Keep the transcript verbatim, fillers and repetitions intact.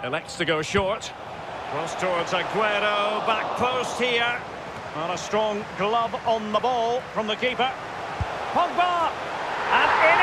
Elects to go short. Cross towards Aguero, back post here. And a strong glove on the ball from the keeper. Pogba! And in